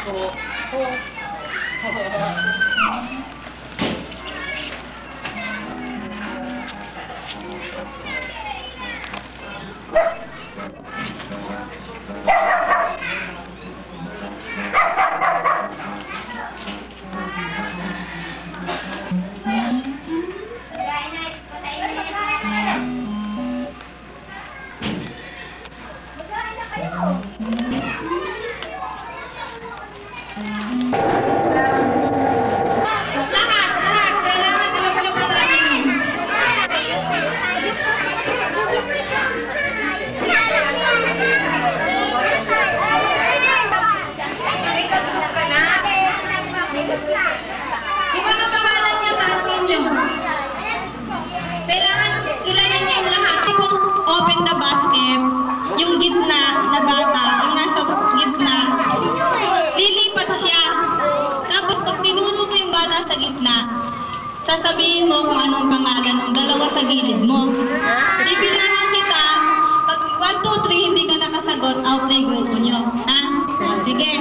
Sasabihin mo kung anong pangalan ng dalawa sa gilid mo. Bibilangan kita, pag 1, 2, 3 hindi ka nakasagot, out na yung grupo nyo. Ha? O, sige.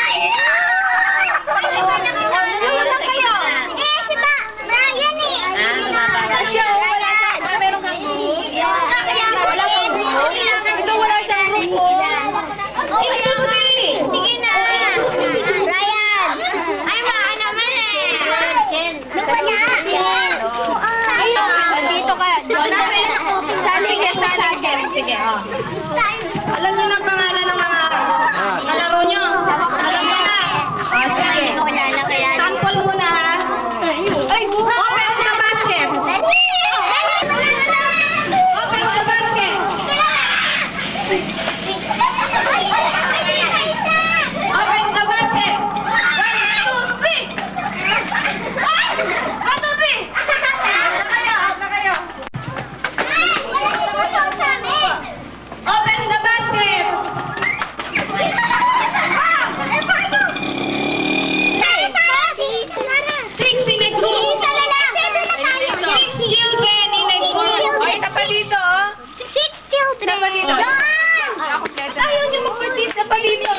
Sige, oh. Alam niyo na pangalan ng mga kalaro niyo? Alam niyo na? Oh, sige. Sample muna, ha? Ay, open the basket! Open the basket! Open the basket! 1, 2, 3! 1, 2, 3! Out na kayo! Open the basket! Six in a group. 6 children in a group. O, isa pa dito. 6 children. Isa pa dito. Ayaw niyo mag-partis. Isa pa dito.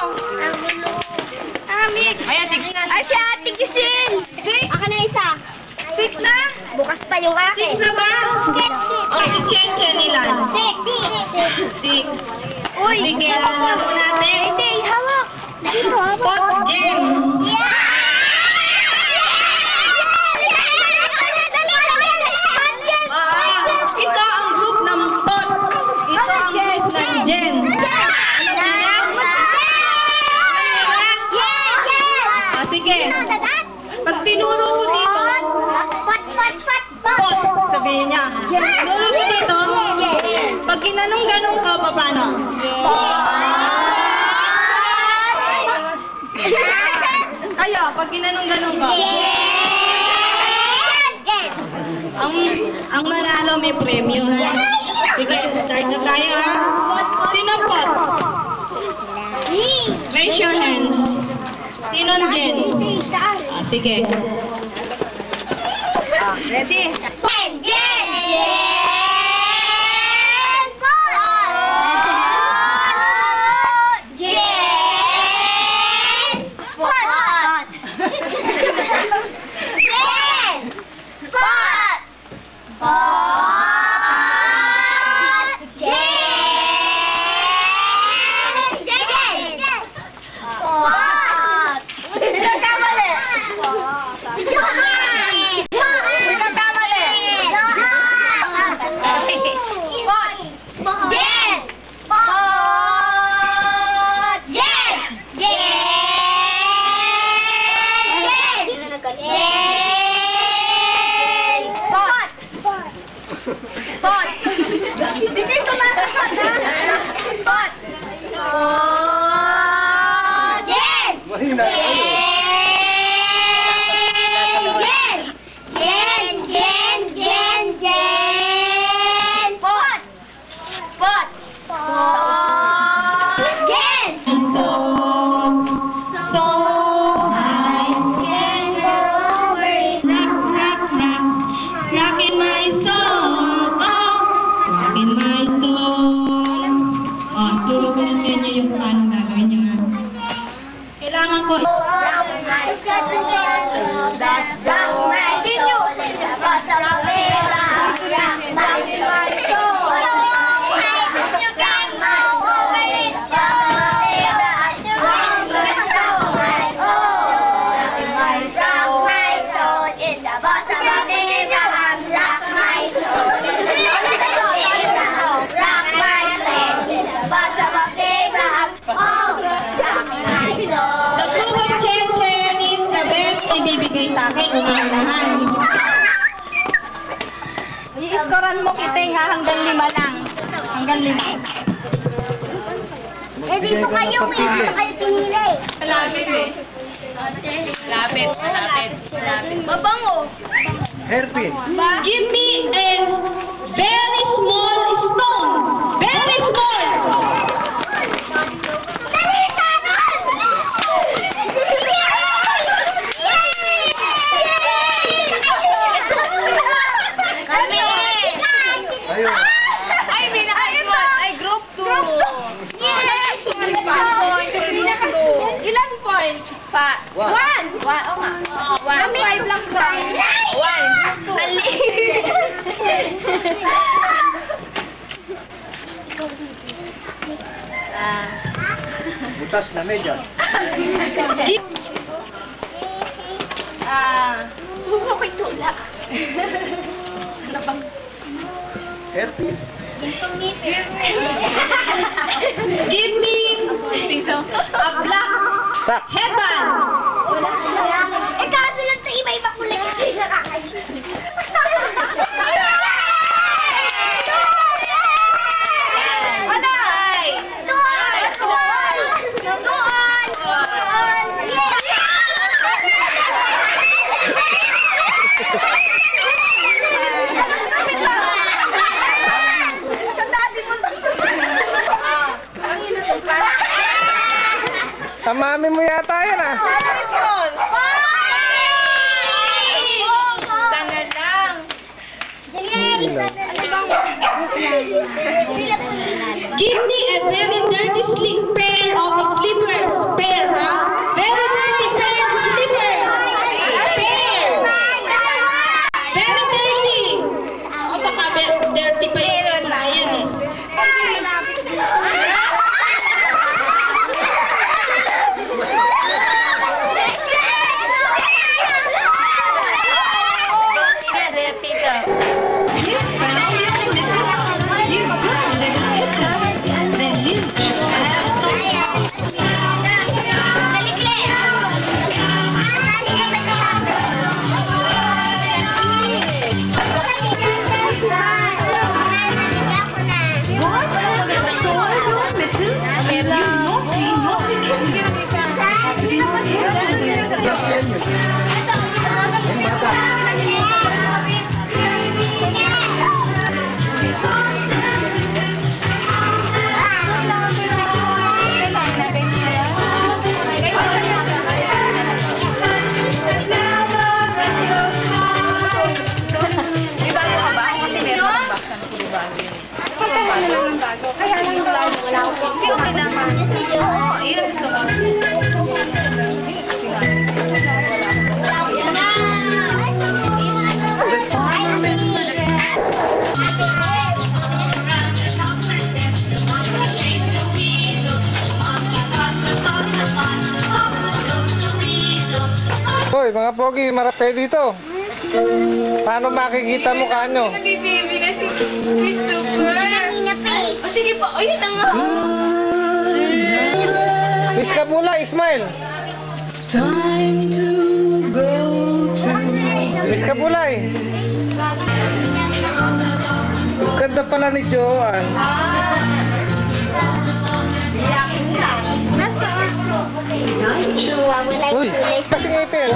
Amik. Ayan, 6 na. Asya, tigisin. 6? Ako na isa. 6 na? Bukas pa yung akin. 6 na ba? O, si Chen ilan? 6. Uy, sige, alam mo natin. Hindi, hawak. Dito, hawak. Pot, Jen. Ito ang group ng Pot. Ito ang group ng Jen. Sige. Pag tinuro ko dito, Pot, sabihin niya. Tinuro ko dito, pag ginanong-ganong ka, paano? Ayo, pag ginanong-ganong ka. Ang manalo may premyo. Sige, start na tayo, ha? Sino Pot? Raise your hands. Sino Jen? Sige. Ready? akin, unahan. I-scorean mo kiting ha, hanggang 5 lang. Hanggang 5. Eh, dito kayo pinili. Lapit eh. Lapit. Mabango. Hairpin. Give me a very small stone. Very small. Ayun. Ay, may nakasuot. Ay, group 2. Yes! Ilan points? Pa. 1. Oo nga. 1. 5 lang to. 1. Mali. Butas na medyas. Ako'y tula. Hairpin. Give me a black headband. Eh, kaso lang ito iba-iba kulay kasi nakakaisip. Tamami mo yata yan ah. Tangan lang. Give me a very dirty pair of slippers. Pair, ha? Very dirty pair of slippers. Pair. Very dirty. O baka dirty pa yun na yan eh. Hoy, mga pogi, marape dito. Paano makikita mukha nyo? Baby na si Christopher. O sige po, o yun na nga. Miss ka mula, Ismail. Miss ka pula eh. Ganda pala ni Joanne. Uy, kasi ngipin.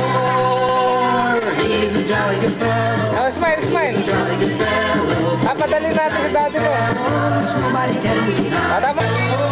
Oh, smile, smile. Padali natin sa dati mo. Tama.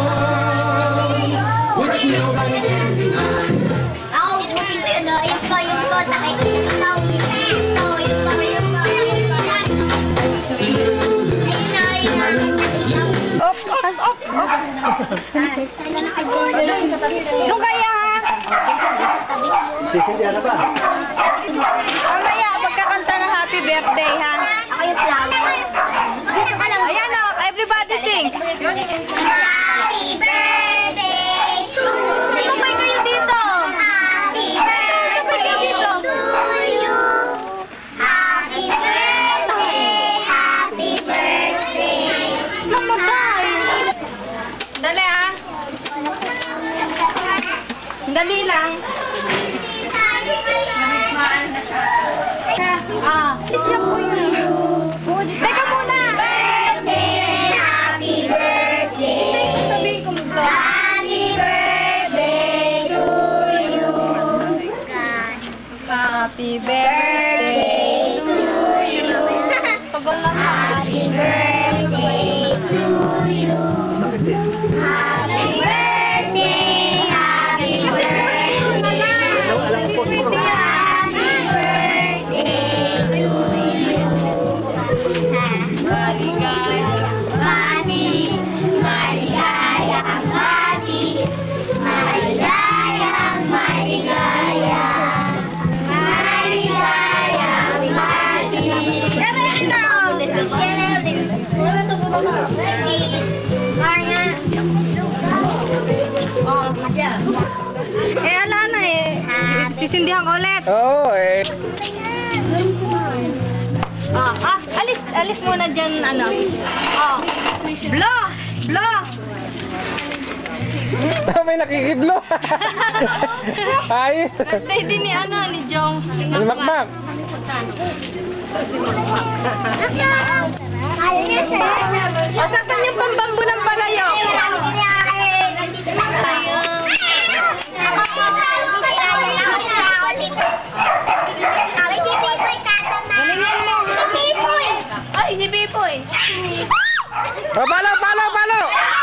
Doon kaya ha? Sisindi na ba? Mamaya, magkakanta ng happy birthday ha? Ako yung flower. Ayan o, everybody sing. Happy birthday to you. Sabay kayo dito. Happy birthday to you. Happy birthday, happy birthday. Dali ha? Dali lang. Jong, ulit. Oo, eh. Alis muna dyan, ano. Oh. Blow! Blow! May nakikiblo. Ay. Birthday din ni, ano, ni Jong. Ano makmak? O, saan yung pambambo ng palayo? Ay, si Pipoy. Oh, palo, palo, palo!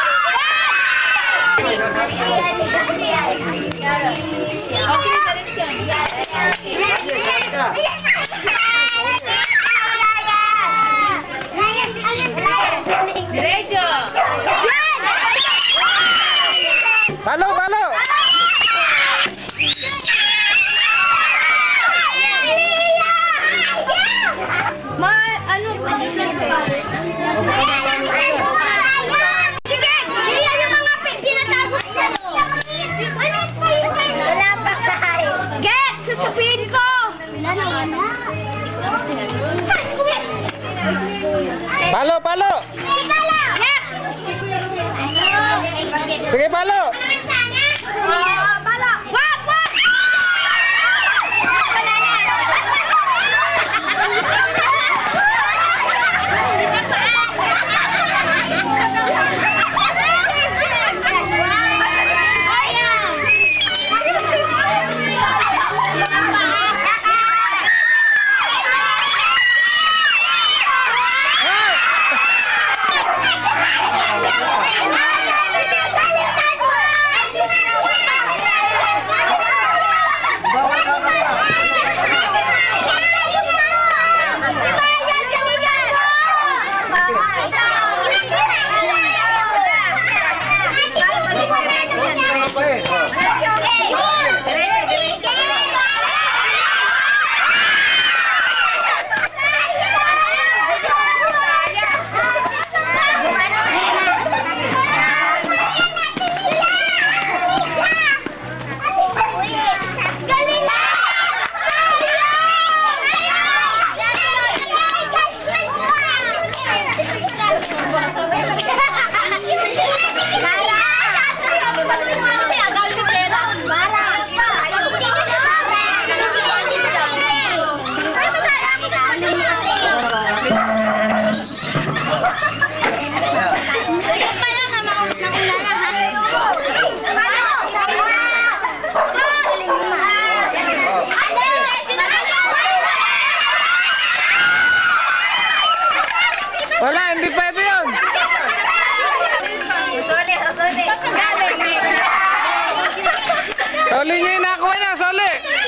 Diretso. Palo, palo! Sige! Iyan yung mga pinatago sa wala pa tayo. Get! Sasabihin ko! Palo, palo! Sige, palo! Bala! Wag! Wag! Wala, hindi pwede yun! Soli niya yung nakuha niya, soli!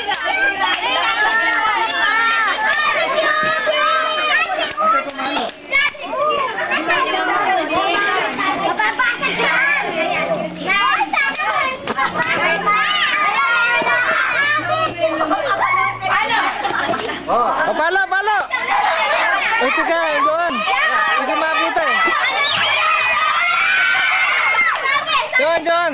Oh. O, palo, palo! Ito ka, doon! Hindi makita eh! Doon, doon!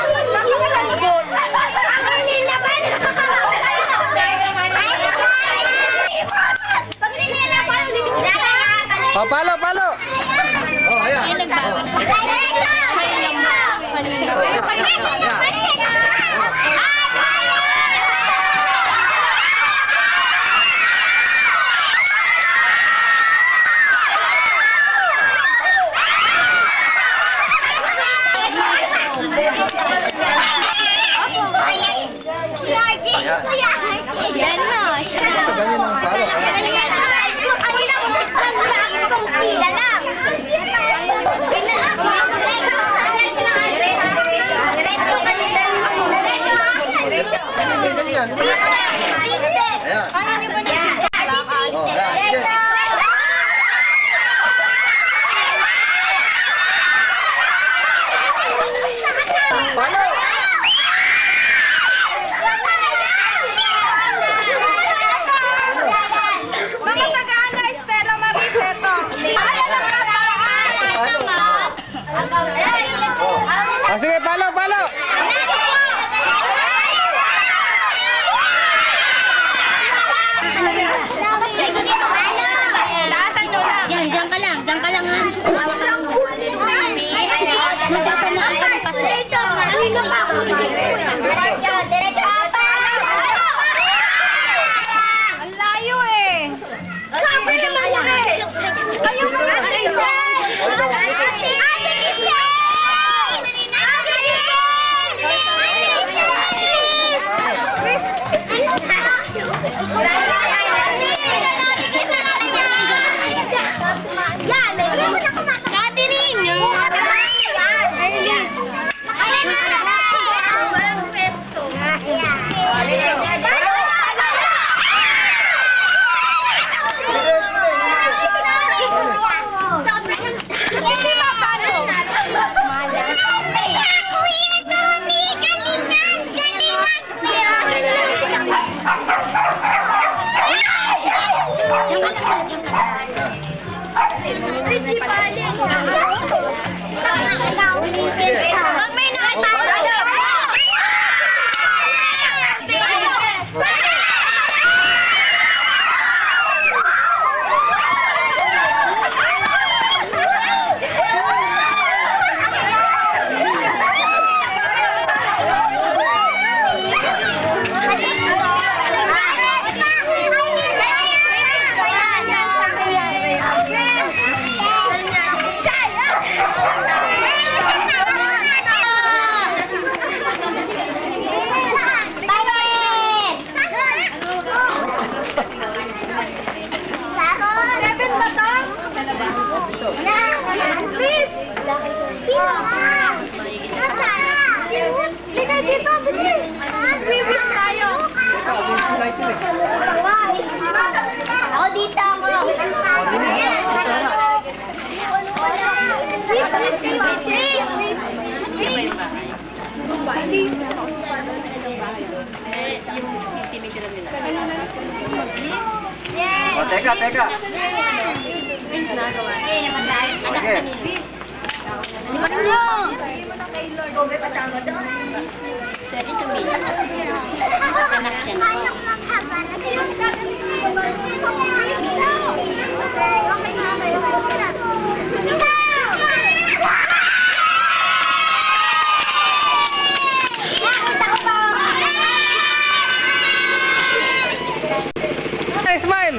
O, palo, palo! Oh, ayan. Yan na. Ganyan ang palo. Dala. Pag may nakatalo. Ako dito ako. Oh, teka. Okay. Sorry to me. Anak siya na. Hey, smile!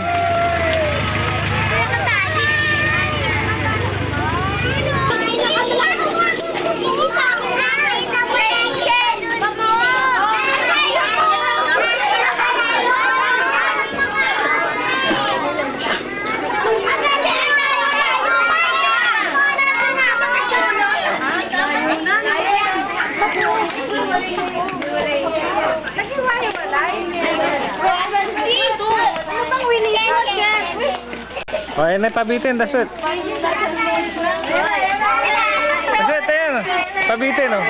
O, yan ay pabitin, daswit. Daswit, ayan. Pabitin, o.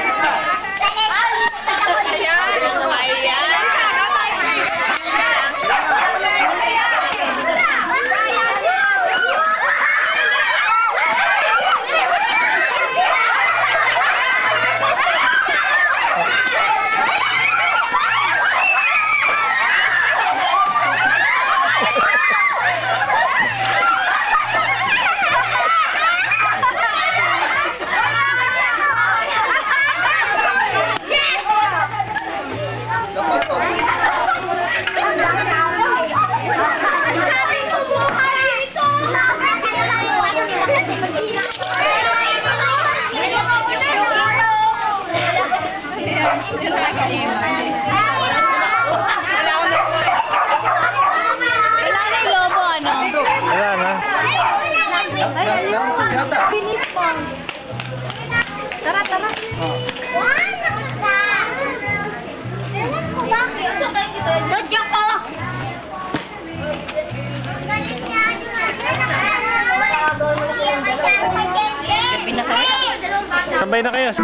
Sabay na kayo.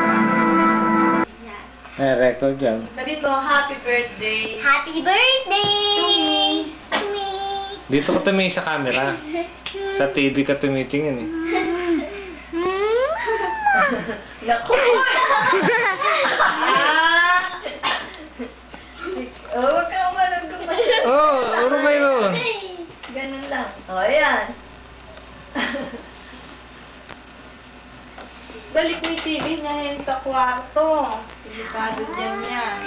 Record yan. Sabi mo, happy birthday. Happy birthday! To me! Dito ka tumingin sa camera. Sa TV ka tumitingin eh. Naku! Huwag kang malagong masyado. Uro kayo. Ganun lang. Ayan. Balik mo yung TV niya yun sa kwarto. Delikado dyan yan.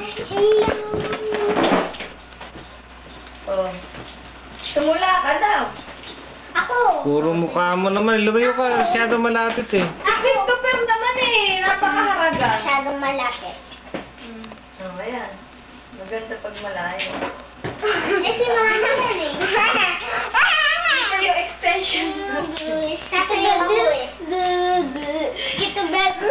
Tumula ka daw. Ako! Puro mukha mo naman. Lumayo ka. Masyado malapit eh. Si Christopher naman eh. Napakaharaga. Masyadong malaki. Ayan. Maganda pag malayo. Eh, si Mama yan eh. Yung extension. Sasagot ako eh. Skito bedro.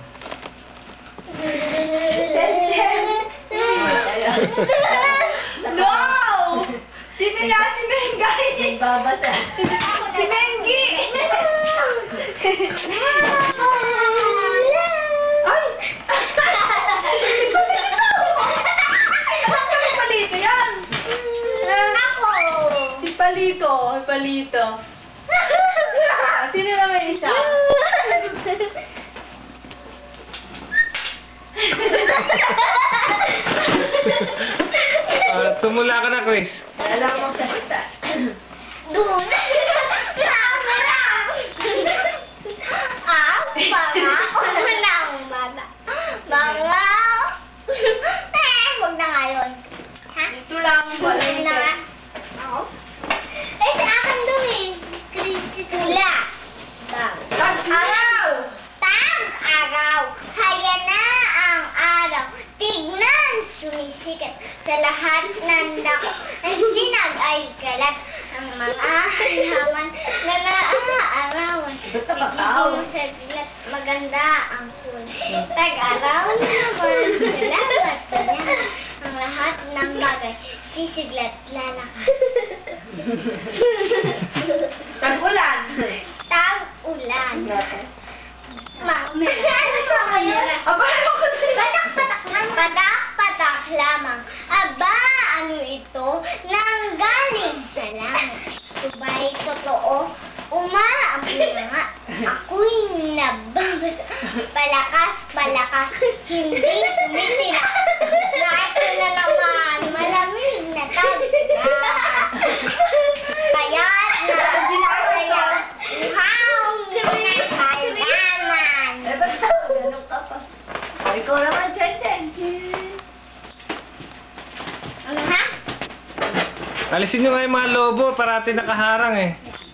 No! Si Mengay! Babasa. Si Mengi! Ay! Si Palito! Alam kami Palito yan! Ako! Si Palito! palito. May palito. Sino naman isa? Tumula ka na, Chris. Alam mo salita. Doon. Camera. Unang bata. Mga. Huwag na ngayon. Ha? Dito lang. Huwag na nga. Ako? Sa akin daw eh. Tula. Tag-araw! Tag-araw. Haya na ang araw. Tignan, sumisikat sa lahat ng dako. Ang sinag ay kalat. Ang mga halaman na naaarawan. Nagiging saglit, maganda ang kulay. Tag-araw naman, salamat sa lahat. Ang lahat ng bagay, sisiglat, lalakas. Tag-ulan! Tag-ulan. Ano sa kayo? Aba, ano kasi? Patak-patak lamang. Patak-patak lamang. Aba, ano ito? Nanggaling sa langit. Ito ba'y totoo? Umaambon na nga. Ako'y nababasa. Palakas, palakas. Hindi tumitila. Ito na naman. Malamig na tagda. Kaya't nakasaya. Uhaw na halaman. Eh, ba't ito? Ganun ka pa. O, ikaw naman, Chen. Ano ha? Alisin nyo nga yung mga lobo, parati nakaharang eh.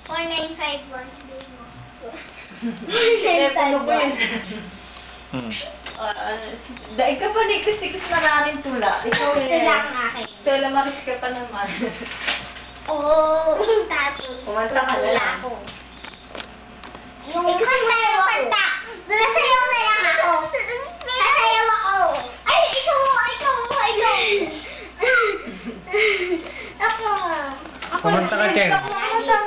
4951. Eh, paano ko yun? Hmm. Daig ka pa ni kasi maraming tula. Ikaw eh. Sila ang akin. Stella Maris ka pa naman. Oo, tatol. Kumanta ka na lang. Ako. Yung sasayaw ako. Sasayaw na lang ako. Sasayaw ako. Ay, ikaw. Ako. Kumanta ka, Chen. Ako.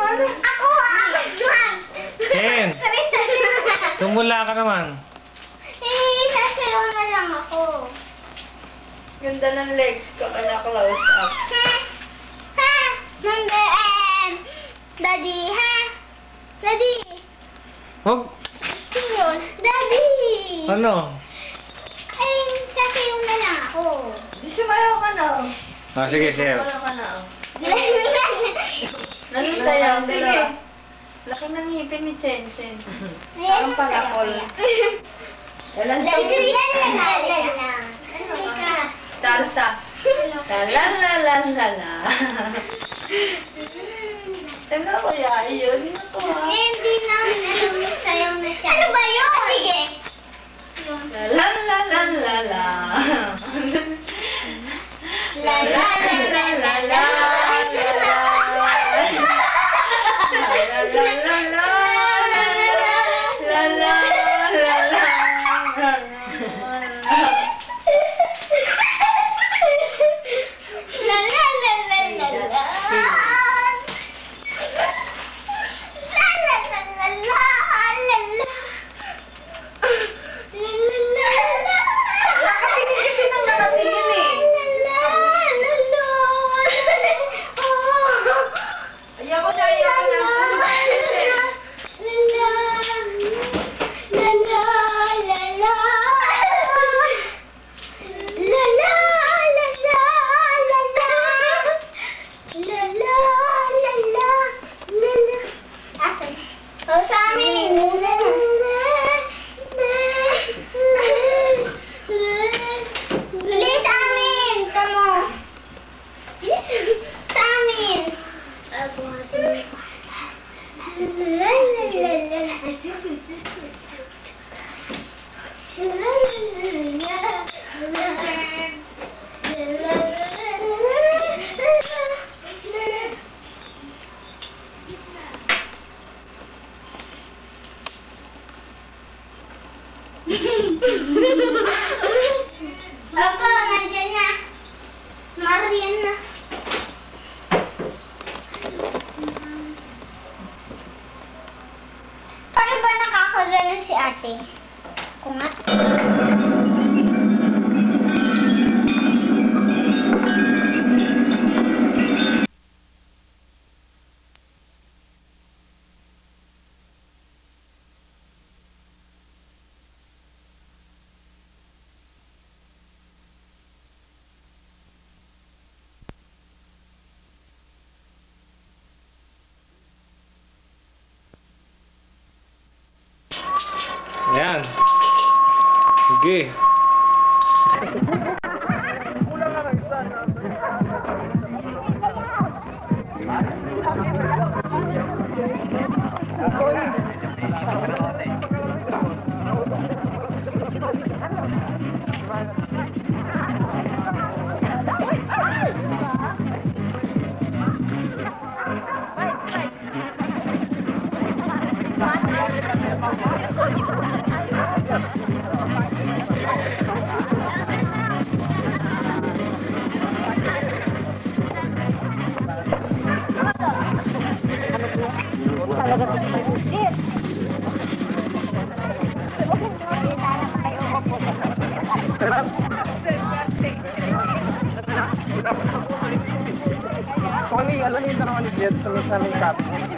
Chen, tumula ka naman. Sasayaw na lang ako. Ganda ng legs ko kaya close up. Daddy, ha? Daddy. Huwag. Sino yun? Daddy. Ano? Ay, sasayaw na lang ako. Di sumayaw ka na. Sige, share. Sumayaw ka na. Nalisayaw. Sige. Laki ng ngipin ni Chen. Parang palakol. Dalan lang. Salsa. La. Ano kaya yun? Hindi na alam mo sayaw na siya. Ano ba yun? Sige. La. Papa, nandiyan na. Marian na. Paano ba nakakaganon si ate? Kung nga. Sige. Kali, alam niyo na ulit yan sa aming cup.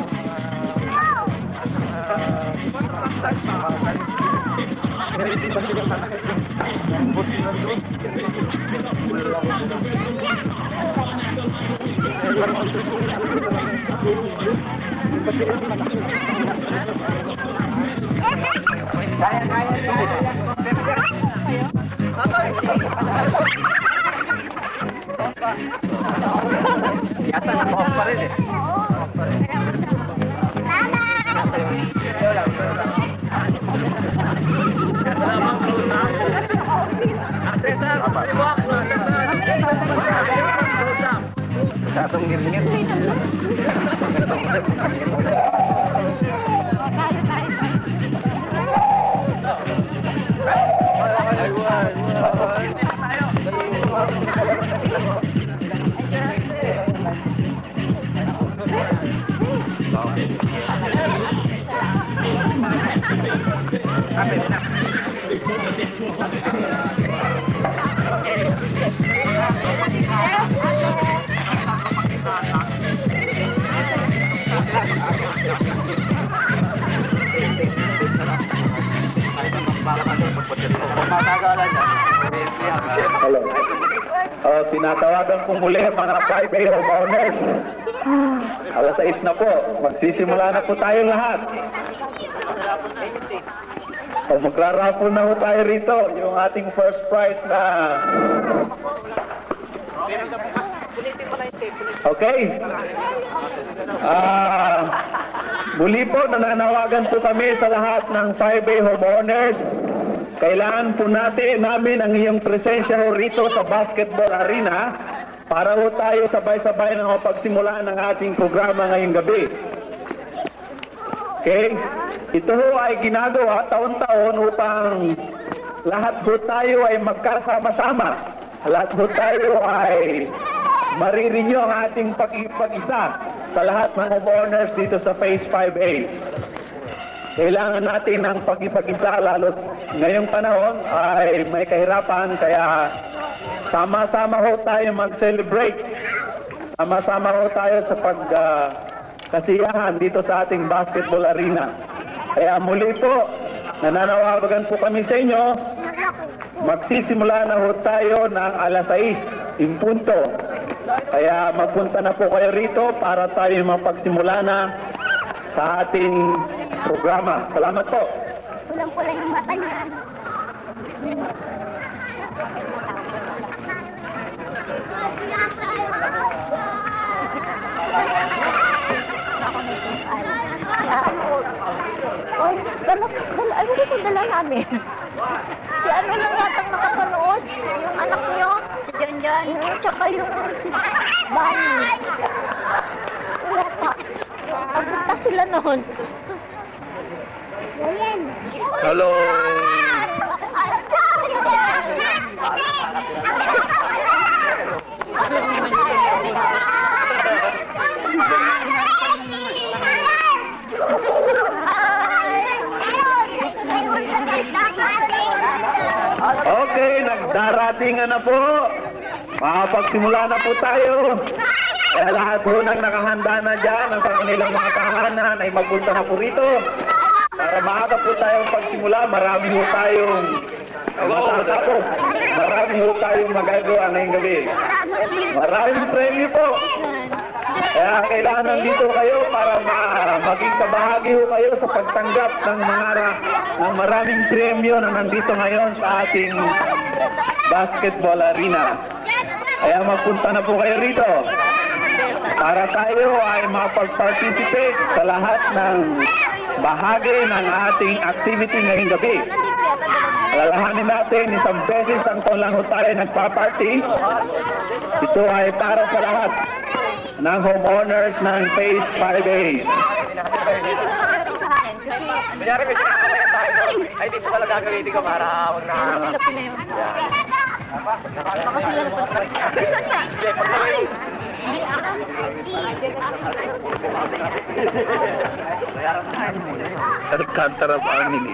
Yata na off pa rin eh. Satu ngir-ngir. Hello. Tinatawagan ko muli ang mga 5A homeowners. Alas 6 na po. Magsisimula na po tayo lahat. Magrarapol na po tayo rito. Yung ating first prize na... Okay. Muli po, nananawagan po kami sa lahat ng 5A homeowners. Kailangan po namin ang iyong presensya ho rito sa basketball arena para ho tayo sabay-sabay na mapagsimulaan ng ating programa ngayong gabi. Okay? Ito ho ay ginagawa taon-taon upang lahat ho tayo ay magkasama-sama. Lahat ho tayo ay maririnyo ang ating pag-isa sa lahat ng homeowners dito sa Phase 5A. Kailangan natin ng pag-isa lalo ngayong panahon ay may kahirapan kaya sama-sama ho tayo mag-celebrate. Sama-sama ho tayo sa kasiyahan dito sa ating basketball arena. Kaya muli po, nananawagan po kami sa inyo. Magsisimula na ho tayo ng alas 6 in punto. Kaya magpunta na po kayo rito para tayo mapagsimula na sa ating programa. Salamat po. Pulang-pulang yung mata niya. Ano dito dala namin? Si ano lang yatang nakapanood? Yung anak niyo? Si John. Tsaka yung si Bani. Wala pa. Pagpunta sila noon. Hello. Okay, nagdaratingan na po. Makapagsimula na po tayo. Kaya lahat po nang nakahanda na dyan ang kanilang mga tahanan ay magpunta na po rito. Para maaga po tayong pagsimula, marami po tayong matatapos. Marami po tayong magagawa ngayong gabi. Maraming premyo po. Kaya kailangan nandito kayo para maging kabahagi ho kayo sa pagtanggap ng maraming premyo na nandito ngayon sa ating basketball arena. Kaya magpunta na po kayo rito para tayo ay mapag-participate sa lahat ng bahagi ng ating activity ngayong gabi. Alalahanin natin, isang beses ang taon lang tayo nagpa-party. Ito ay para sa lahat ng homeowners ng Phase 5A. Ay, dito pala gagamitin ko para wag na... Alcantara family.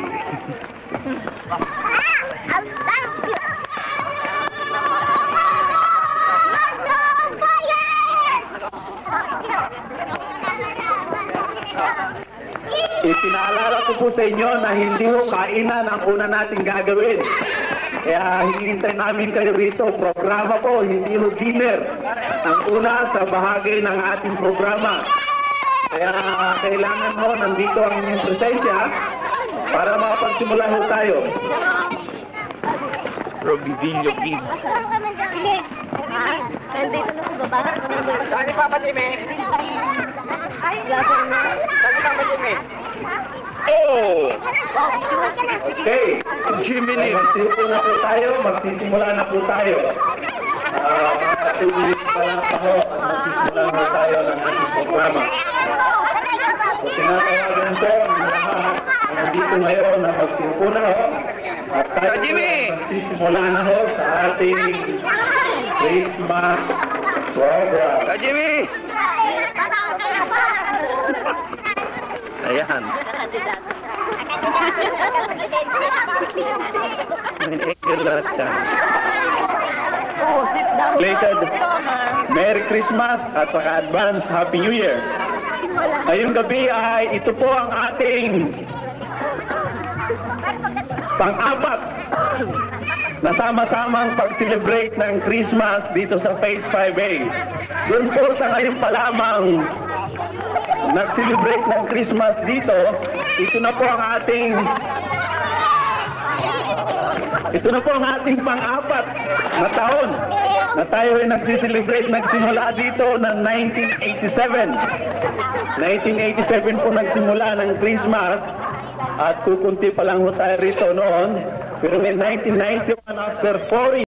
Ipinaalala ko po sa inyo na hindi ho kainan ang una nating gagawin. Kaya hinihintay namin kayo rito. Programa po, hindi ho dinner. Ang una sa bahagi ng ating programa. Kaya kailangan ho nandito ang inyong presensya para makapagsimula ho tayo. Robivillo Kids. Nandito na sa baba. Saan pa ba, Jimmy? Ay, laban na. Saan pa ba, Jimmy? Oh! Okay, Jimmy, magsisimula na po tayo. 2 minutes pa lang ako, magsisimula na tayo ng ating programa. So, tinatawagan ko ang lahat nandito ngayon na magsisimula ho. At tayo magsisimula na ho sa ating Christmas program. Jimmy! Ayan. Plated Merry Christmas at saka advance Happy New Year. Ngayong gabi ay ito po ang ating pang-apat na sama-samang pag-celebrate ng Christmas dito sa Phase 5A. Doon po sa ngayon pa lamang nag-celebrate ng Christmas dito, ito na po ang ating pang-apat na taon na tayo ay nag-celebrate. Nagsimula dito ng 1987. 1987 po nagsimula ng Christmas at kukunti pa lang tayo rito noon. Pero in 1991, after 4